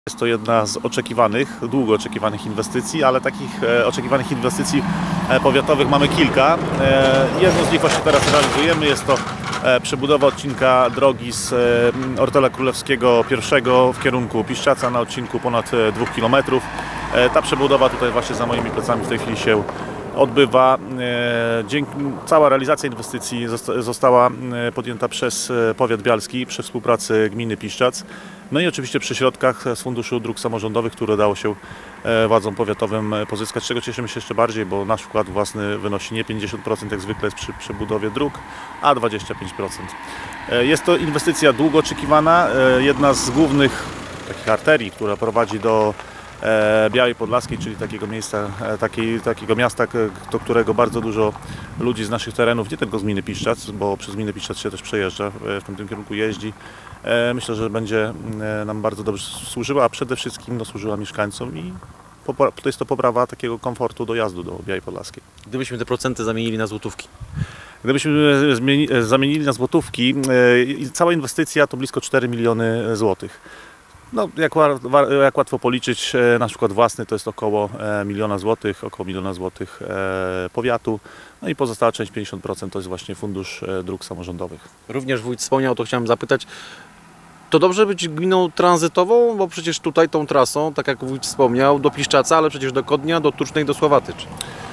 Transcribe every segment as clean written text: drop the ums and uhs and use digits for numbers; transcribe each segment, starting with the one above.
Jest to jedna z oczekiwanych, długo oczekiwanych inwestycji, ale takich oczekiwanych inwestycji powiatowych mamy kilka. Jedną z nich właśnie teraz realizujemy. Jest to przebudowa odcinka drogi z Ortela Królewskiego I w kierunku Piszczaca na odcinku ponad 2 km. Ta przebudowa tutaj właśnie za moimi plecami w tej chwili się odbywa. Cała realizacja inwestycji została podjęta przez powiat bialski przy współpracy gminy Piszczac. No i oczywiście przy środkach z Funduszu Dróg Samorządowych, które udało się władzom powiatowym pozyskać, czego cieszymy się jeszcze bardziej, bo nasz wkład własny wynosi nie 50% jak zwykle jest przy przebudowie dróg, a 25%. Jest to inwestycja długo oczekiwana, jedna z głównych takich arterii, która prowadzi do Białej Podlaskiej, czyli takiego miejsca, takiego miasta, do którego bardzo dużo ludzi z naszych terenów, nie tylko z gminy Piszczac, bo przez gminę Piszczac się też przejeżdża, w tym kierunku jeździ. Myślę, że będzie nam bardzo dobrze służyła, a przede wszystkim służyła mieszkańcom i to jest to poprawa takiego komfortu dojazdu do Białej Podlaskiej. Gdybyśmy te procenty zamienili na złotówki? Gdybyśmy zamienili na złotówki, cała inwestycja to blisko 4 miliony złotych. No, jak łatwo policzyć, nasz wkład własny to jest około 1 miliona złotych, około 1 miliona złotych powiatu, no i pozostała część 50% to jest właśnie Fundusz Dróg Samorządowych. Również wójt wspomniał, to chciałem zapytać, to dobrze być gminą tranzytową, bo przecież tutaj tą trasą, tak jak wójt wspomniał, do Piszczaca, ale przecież do Kodnia, do Tucznej, do Sławatycz.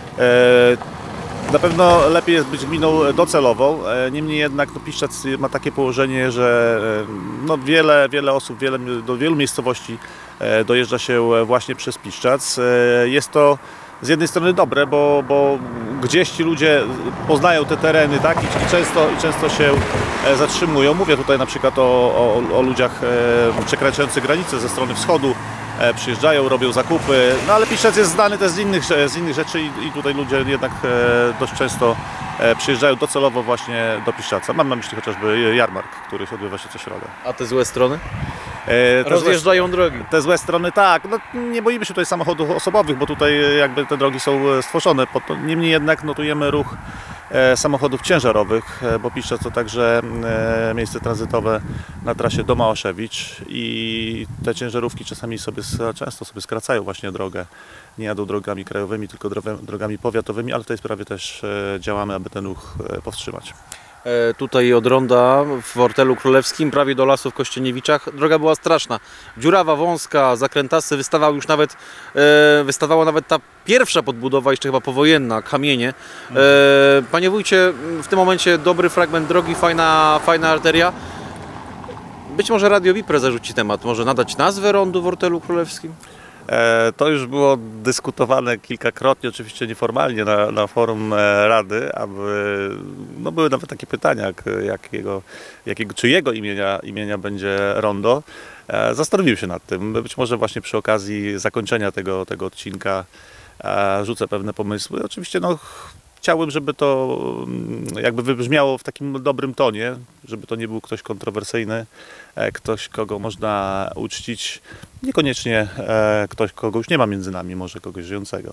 Na pewno lepiej jest być gminą docelową, niemniej jednak Piszczac ma takie położenie, że wiele osób, do wielu miejscowości dojeżdża się właśnie przez Piszczac. Jest to z jednej strony dobre, bo gdzieś ci ludzie poznają te tereny, tak? I często się zatrzymują. Mówię tutaj na przykład o ludziach przekraczających granicę ze strony wschodu. Przyjeżdżają, robią zakupy, no ale Piszczac jest znany też z innych rzeczy i tutaj ludzie jednak dość często przyjeżdżają docelowo właśnie do Piszczaca. Mam na myśli chociażby jarmark, który odbywa się co środę. A te złe strony? Rozjeżdżają drogi. Te złe strony tak, nie boimy się tutaj samochodów osobowych, bo tutaj jakby te drogi są stworzone po to. Niemniej jednak notujemy ruch samochodów ciężarowych, bo Piszczac to także miejsce tranzytowe na trasie do Małaszewicz i te ciężarówki często sobie skracają właśnie drogę. Nie jadą drogami krajowymi, tylko drogami powiatowymi, ale w tej sprawie też działamy, aby ten ruch powstrzymać. Tutaj od ronda w Ortelu Królewskim, prawie do lasu w Kościeniewiczach, droga była straszna. Dziurawa, wąska, zakrętasy, wystawała nawet ta pierwsza podbudowa, jeszcze chyba powojenna, kamienie. Panie wójcie, w tym momencie dobry fragment drogi, fajna arteria. Być może Radio Wipre zarzuci temat, może nadać nazwę rondu w Ortelu Królewskim? To już było dyskutowane kilkakrotnie, oczywiście nieformalnie na forum Rady, były nawet takie pytania, czyjego imienia będzie rondo. Zastanowiłem się nad tym. Być może właśnie przy okazji zakończenia tego odcinka rzucę pewne pomysły. Oczywiście chciałbym, żeby to jakby wybrzmiało w takim dobrym tonie, żeby to nie był ktoś kontrowersyjny, ktoś, kogo można uczcić, niekoniecznie ktoś, kogo już nie ma między nami, może kogoś żyjącego.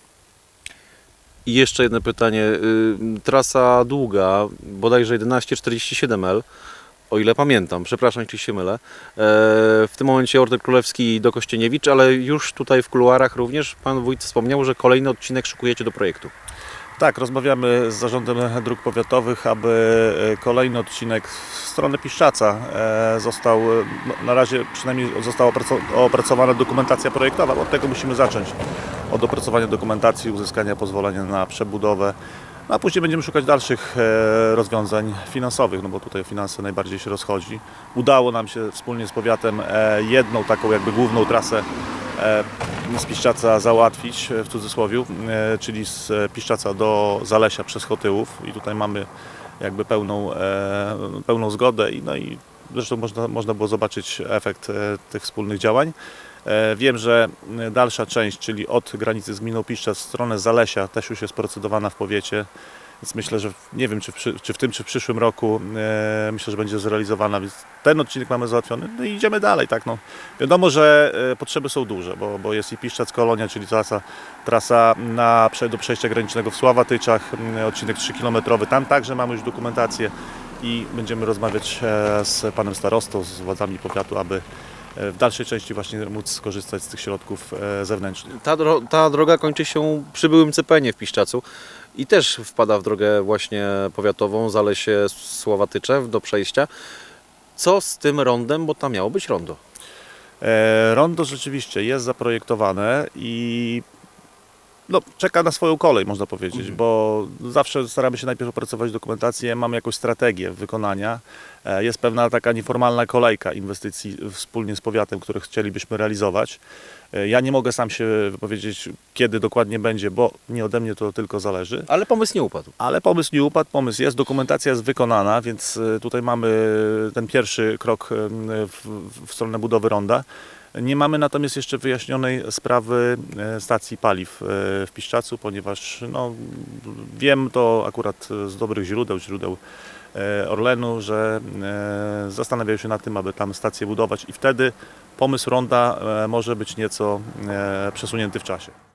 I jeszcze jedno pytanie. Trasa długa, bodajże 11,47 L, o ile pamiętam, przepraszam, jeśli się mylę. W tym momencie Ortel Królewski do Kościeniewicz, ale już tutaj w kuluarach również pan wójt wspomniał, że kolejny odcinek szykujecie do projektu. Tak, rozmawiamy z Zarządem Dróg Powiatowych, aby kolejny odcinek w stronę Piszczaca został, na razie przynajmniej została opracowana dokumentacja projektowa, bo od tego musimy zacząć. Od opracowania dokumentacji, uzyskania pozwolenia na przebudowę, a później będziemy szukać dalszych rozwiązań finansowych, bo tutaj o finanse najbardziej się rozchodzi. Udało nam się wspólnie z powiatem jedną taką jakby główną trasę z Piszczaca załatwić, w cudzysłowie, czyli z Piszczaca do Zalesia przez Chotyłów i tutaj mamy jakby pełną zgodę i zresztą można było zobaczyć efekt tych wspólnych działań. Wiem, że dalsza część, czyli od granicy z gminą Piszczac w stronę Zalesia też już jest procedowana w powiecie, więc myślę, że nie wiem czy w tym czy w przyszłym roku myślę, że będzie zrealizowana, więc ten odcinek mamy załatwiony, no i idziemy dalej, tak. Wiadomo, że potrzeby są duże, bo jest i Piszczac Kolonia, czyli trasa do przejścia granicznego w Sławatyczach, odcinek 3-kilometrowy, tam także mamy już dokumentację i będziemy rozmawiać z panem starostą, z władzami powiatu, aby w dalszej części właśnie móc skorzystać z tych środków zewnętrznych. Ta droga kończy się przy byłym Cepenie w Piszczacu i też wpada w drogę właśnie powiatową Zalesie-Sławatycze do przejścia. Co z tym rondem, bo tam miało być rondo? Rondo rzeczywiście jest zaprojektowane i no, czeka na swoją kolej, można powiedzieć, bo zawsze staramy się najpierw opracować dokumentację, mamy jakąś strategię wykonania. Jest pewna taka nieformalna kolejka inwestycji wspólnie z powiatem, które chcielibyśmy realizować. Ja nie mogę sam się wypowiedzieć, kiedy dokładnie będzie, bo nie ode mnie to tylko zależy. Ale pomysł nie upadł. Ale pomysł nie upadł, pomysł jest, dokumentacja jest wykonana, więc tutaj mamy ten pierwszy krok w stronę budowy ronda. Nie mamy natomiast jeszcze wyjaśnionej sprawy stacji paliw w Piszczacu, ponieważ no, wiem to akurat z dobrych źródeł Orlenu, że zastanawiają się nad tym, aby tam stację budować i wtedy pomysł ronda może być nieco przesunięty w czasie.